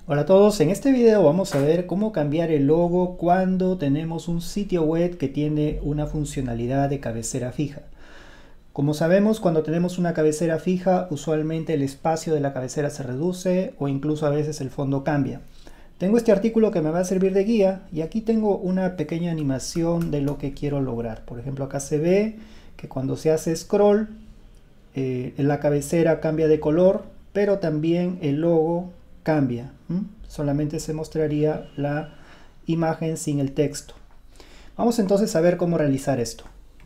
Hola a todos, en este video vamos a ver cómo cambiar el logo cuando tenemos un sitio web que tiene una funcionalidad de cabecera fija. Como sabemos, cuando tenemos una cabecera fija, usualmente el espacio de la cabecera se reduce o incluso a veces el fondo cambia. Tengo este artículo que me va a servir de guía y aquí tengo una pequeña animación de lo que quiero lograr. Por ejemplo, acá se ve que cuando se hace scroll, la cabecera cambia de color, pero también el logo cambia. Solamente se mostraría la imagen sin el texto. Vamos entonces a ver cómo realizar esto.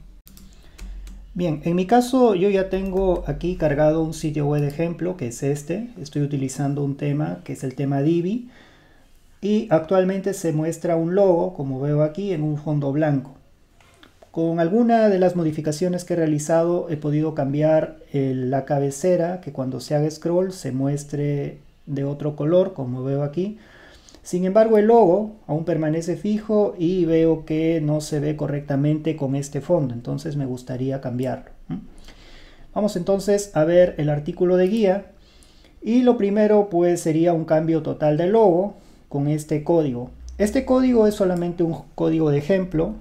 Bien, en mi caso yo ya tengo aquí cargado un sitio web de ejemplo, que es este. Estoy utilizando un tema que es el tema Divi. Y actualmente se muestra un logo, como veo aquí, en un fondo blanco. Con alguna de las modificaciones que he realizado he podido cambiar la cabecera, que cuando se haga scroll se muestre de otro color, como veo aquí. Sin embargo, el logo aún permanece fijo y veo que no se ve correctamente con este fondo, entonces me gustaría cambiarlo. Vamos entonces a ver el artículo de guía y lo primero pues sería un cambio total del logo con este código. Este código es solamente un código de ejemplo.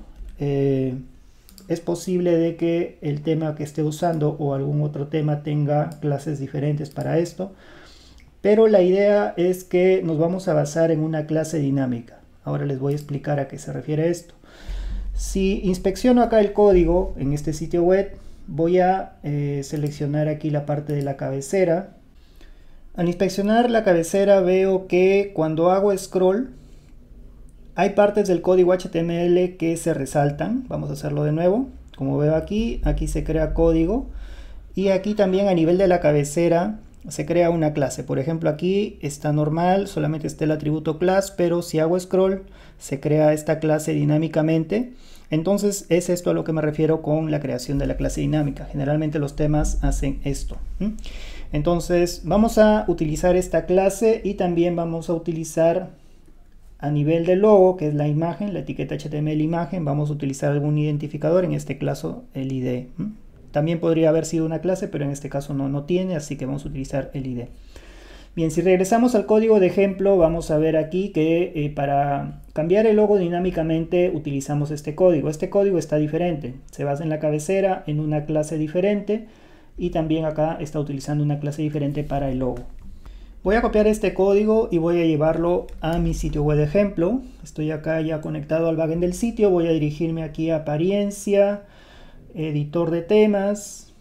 Es posible de que el tema que esté usando o algún otro tema tenga clases diferentes para esto, pero la idea es que nos vamos a basar en una clase dinámica. Ahora les voy a explicar a qué se refiere esto. Si inspecciono acá el código en este sitio web, voy a seleccionar aquí la parte de la cabecera. Al inspeccionar la cabecera veo que cuando hago scroll hay partes del código HTML que se resaltan. Vamos a hacerlo de nuevo. Como veo aquí se crea código. Y aquí también a nivel de la cabecera se crea una clase. Por ejemplo, aquí está normal, solamente está el atributo class, pero si hago scroll se crea esta clase dinámicamente. Entonces es esto a lo que me refiero con la creación de la clase dinámica. Generalmente los temas hacen esto. Entonces vamos a utilizar esta clase y también vamos a utilizar a nivel del logo, que es la imagen, la etiqueta HTML imagen, vamos a utilizar algún identificador, en este caso el ID. También podría haber sido una clase, pero en este caso no tiene, así que vamos a utilizar el ID. Bien, si regresamos al código de ejemplo, vamos a ver aquí que para cambiar el logo dinámicamente utilizamos este código. Este código está diferente, se basa en la cabecera, en una clase diferente, y también acá está utilizando una clase diferente para el logo. Voy a copiar este código y voy a llevarlo a mi sitio web de ejemplo. Estoy acá ya conectado al backend del sitio. Voy a dirigirme aquí a apariencia, editor de temas,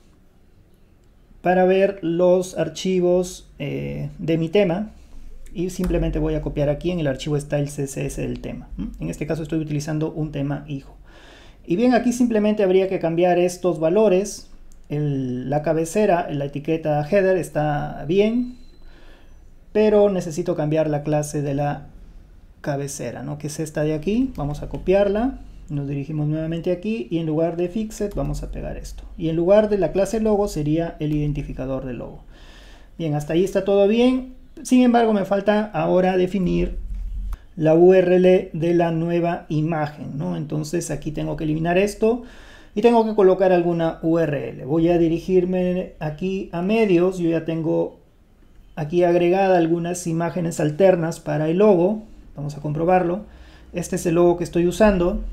para ver los archivos de mi tema. Y simplemente voy a copiar aquí, en el archivo está el CSS del tema. En este caso estoy utilizando un tema hijo. Y bien, aquí simplemente habría que cambiar estos valores. La cabecera, la etiqueta header está bien, pero necesito cambiar la clase de la cabecera, ¿no? Que es esta de aquí. Vamos a copiarla, nos dirigimos nuevamente aquí y en lugar de fixed vamos a pegar esto. Y en lugar de la clase logo sería el identificador del logo. Bien, hasta ahí está todo bien. Sin embargo, me falta ahora definir la URL de la nueva imagen, ¿no? Entonces aquí tengo que eliminar esto y tengo que colocar alguna URL. Voy a dirigirme aquí a medios. Yo ya tengo aquí agregada algunas imágenes alternas para el logo. Vamos a comprobarlo. Este es el logo que estoy usando.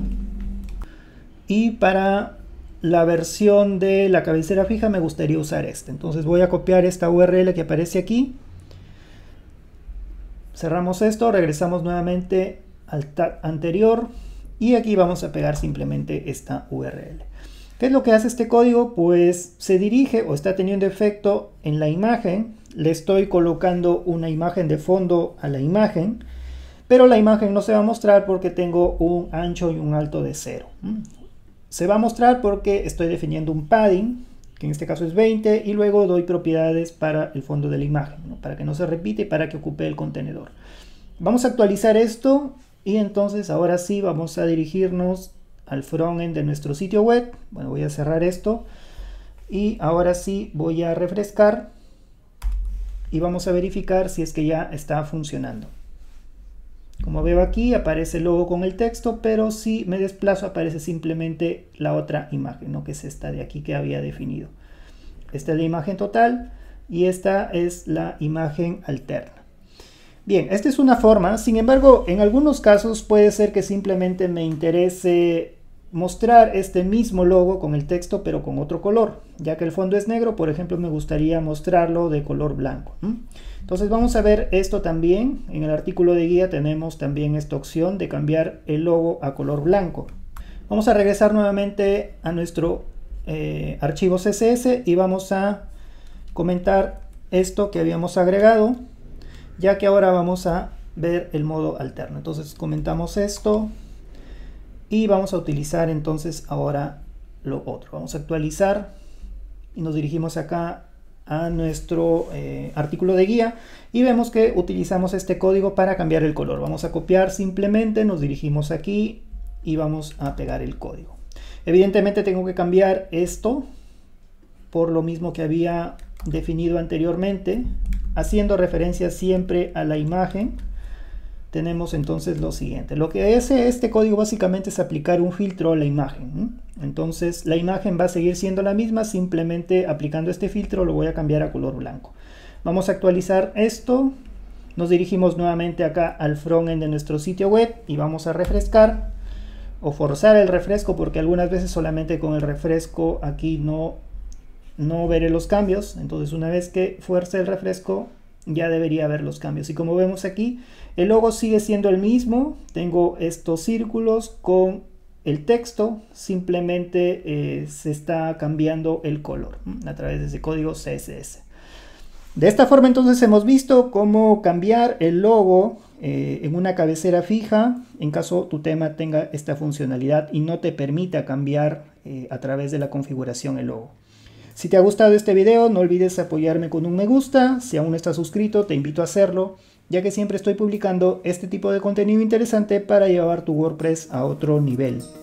Y para la versión de la cabecera fija me gustaría usar este. Entonces voy a copiar esta URL que aparece aquí. Cerramos esto, regresamos nuevamente al tag anterior. Y aquí vamos a pegar simplemente esta URL. ¿Qué es lo que hace este código? Pues se dirige o está teniendo efecto en la imagen. Le estoy colocando una imagen de fondo a la imagen, pero la imagen no se va a mostrar porque tengo un ancho y un alto de 0. Se va a mostrar porque estoy definiendo un padding, que en este caso es 20, y luego doy propiedades para el fondo de la imagen, ¿no? Para que no se repite y para que ocupe el contenedor. Vamos a actualizar esto y entonces ahora sí vamos a dirigirnos al frontend de nuestro sitio web. Bueno, voy a cerrar esto y ahora sí voy a refrescar y vamos a verificar si es que ya está funcionando. Como veo aquí aparece el logo con el texto, pero si me desplazo aparece simplemente la otra imagen, ¿no? Que es esta de aquí que había definido. Esta es la imagen total y esta es la imagen alterna. Bien, esta es una forma. Sin embargo, en algunos casos puede ser que simplemente me interese mostrar este mismo logo con el texto pero con otro color. Ya que el fondo es negro, por ejemplo, me gustaría mostrarlo de color blanco. Entonces vamos a ver esto también. En el artículo de guía tenemos también esta opción de cambiar el logo a color blanco. Vamos a regresar nuevamente a nuestro archivo CSS y vamos a comentar esto que habíamos agregado, ya que ahora vamos a ver el modo alterno. Entonces comentamos esto y vamos a utilizar entonces ahora lo otro. Vamos a actualizar y nos dirigimos acá a nuestro artículo de guía y vemos que utilizamos este código para cambiar el color. Vamos a copiar simplemente, nos dirigimos aquí y vamos a pegar el código. Evidentemente tengo que cambiar esto por lo mismo que había definido anteriormente, haciendo referencia siempre a la imagen. Tenemos entonces lo siguiente. Lo que hace este código básicamente es aplicar un filtro a la imagen. Entonces la imagen va a seguir siendo la misma, simplemente aplicando este filtro lo voy a cambiar a color blanco. Vamos a actualizar esto. Nos dirigimos nuevamente acá al frontend de nuestro sitio web y vamos a refrescar o forzar el refresco, porque algunas veces solamente con el refresco aquí no veré los cambios. Entonces una vez que fuerce el refresco ya debería ver los cambios, y como vemos aquí el logo sigue siendo el mismo. Tengo estos círculos con el texto, simplemente se está cambiando el color a través de ese código CSS. De esta forma entonces hemos visto cómo cambiar el logo en una cabecera fija en caso tu tema tenga esta funcionalidad y no te permita cambiar a través de la configuración el logo. Si te ha gustado este video, no olvides apoyarme con un me gusta. Si aún no estás suscrito, te invito a hacerlo, ya que siempre estoy publicando este tipo de contenido interesante para llevar tu WordPress a otro nivel.